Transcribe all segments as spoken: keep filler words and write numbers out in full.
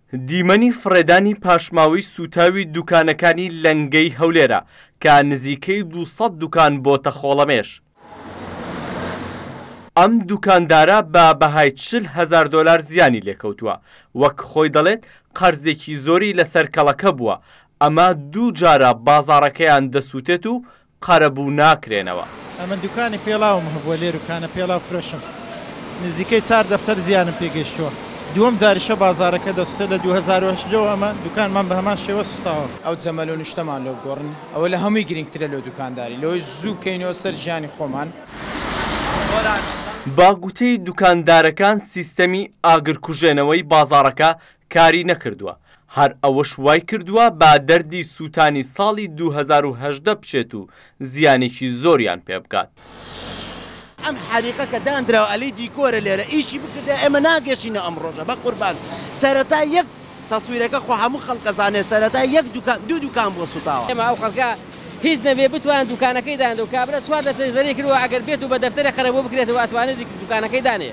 دیمەنی فڕێدانی پاشماوەی سوتاوی دوکانەکانی لەنگەی هەولێرە کە نزیکەی دووسەد دوکان بۆتە خۆڵەمێش. ئەم دوکاندارە بە بەهای چل هەزار دۆلار زیانی لێکەوتووە، وەک خۆی دەڵێت قەرزێکی زۆری لەسەر کەڵەکە بووە. ئەمە دوو جارە بازاڕەکەیان دەسووتێت و قەرەبوو ناکرێنەوە. ئەمە دوکانی پێڵاوم هەبووە لێر وکانە پێڵاو فرۆشم نزیکەی چار دەفتەر زیانم پێگەشتووە. دووەم جاریشە بازارەکە دەسووتێت لە دوو هەزار و هەشتەوە ئەمە دوکانمان بە هەمان شێوە سوتاوە. ئەو جەمەل و نیشتەمان لەو گۆڕن ئەوە لە هەمووی گرنگترە لەو دوکانداری لەوەی زوو بکەینەوە سەر ژیانی خۆمان. باگوتەی دوکاندارەکان سیستەمی ئاگرکوژێنەوەی بازاڕەکە کاری نەکردووە، هەر ئەوەش وای کردووە با دەردی سووتانی ساڵی دوو هەزار و هەژدە بچێت و زیانێکی زۆریان پێ بکات. ئەم حریقە کە دانراوە ئەلەی دیکۆرە لێرە ئیشی بکردە ئێمە ناگەشینە ئەم ڕۆژە بە قوربان سەرەتا یەک تەسویرەکە خۆ هەموو خەڵکەزانێ سەرەتا یەک دوو دوکان بۆ سوتاوە. ئێمە ئەو خەڵکە هیچ نەبێ بتوان دوکانەکەی دان و کابرا چوار دەفتەری زەری کردووە ئەگەر بێت و بە دەفتەرە قەرەبوو بکرێتەوە ئەتوانێت دوکانەکەی دانێ.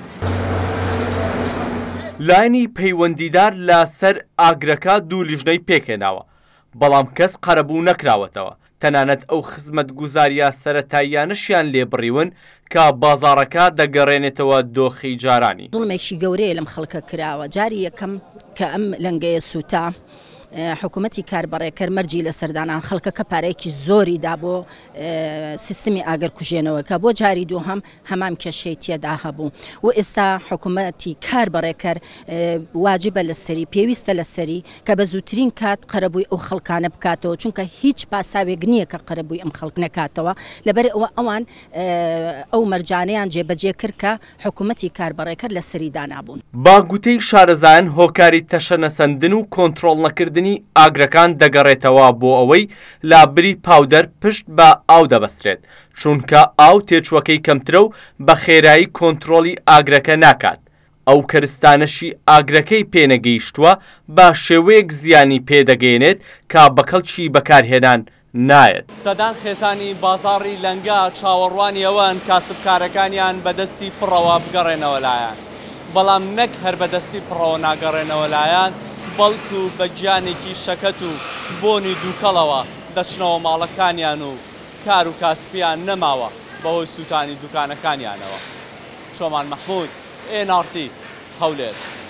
لایەنی پەیوەندیدار لە سەر ئاگرەکە دوو لیژنەی پێکهێناوە، بەڵام کەس قەرەبوو نەکراوەتەوە. تەنانەت ئەو خزمەت گوزاریە سەرەتاییانشیان لێبڕیون کە بازاڕەکە دەگەڕێنێتەوە دۆخی جارانی. دڵمێکی گەورەیە لەم خەڵکە کراوە. جاری یەکەم کە ئەم لەنگەیە سوتا حکوومەتی کاربڕێکەر مەرجی لە سەردانان خەڵکەکە پارەیەکی زۆری دا بۆ سیستمی ئاگرکوژێنەوەکە بۆ جاری دوو هەم هەمان کێشەی تێدا هەبوو و ئێستا حکوومەتی کاربڕێکەر واجبە لەسەری پێویستە لەسەری کە بە زووترین کات قەرەبووی ئەو خەڵکانە بکاتەوە، چونکە هیچ پاساوێک نییە کە قەرەبووی ئەم خەڵک نەکاتەوە. لەبەر ئەوە ئەوان ئەو مەرجانەیان جێبەجێ کرد کە حکوومەتی کاربڕێکەر لەسەری دانابوون. باگوتەی شارەزایان هۆکاری تەشەنەسەندن و کۆنتڕۆڵ نەکردنی ئاگرەکان دەگەڕێتەوە بۆ ئەوەی لابری پاودەر پشت بە ئاو دەبەسترێت، چونکە ئاو تێچووەکەی کەمترە و بە خێرایی کۆنتڕۆڵی ئاگرەکە ناکات. ئەو کەرستانەشی ئاگرەکەی پێنەگەیشتووە بە شێوەیەک زیانی پێدەگەێنێت کە بە کەڵکی بەکارهێنان نایەت. سەدان خێزانی بازاڕی لەنگە چاوەڕوانی ئەوەن کاسبکارەکانیان بەدەستی پڕەوە بگەڕێنەوە لایەن، بەڵام نەک هەر بەدەستی پڕەوە ناگەڕێنەوە لایەن، بەڵکو بە گیانێکی شەکەت و بۆنی دووکەڵەوە دەچنەوە ماڵەکانیان و کار و کاسبیان نەماوە بەهۆی سووتانی دوکانەکانیانەوە. چۆمان مەحموود، ئێن ئار تی هەولێر.